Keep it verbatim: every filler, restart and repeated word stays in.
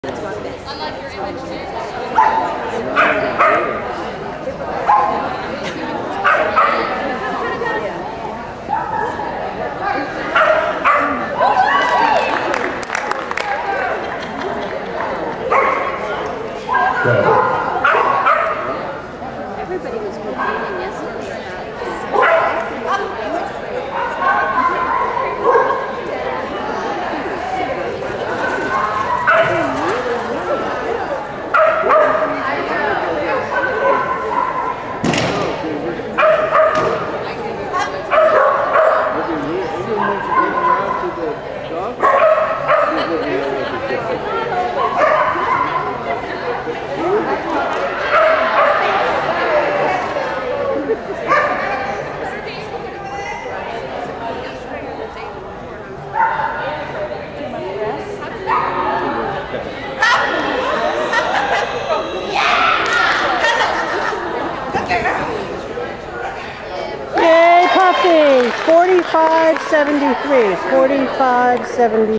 Unlike your image too. Everybody was complaining yesterday about Yay, Puffy! forty-five seventy-three. forty-five seventy-three.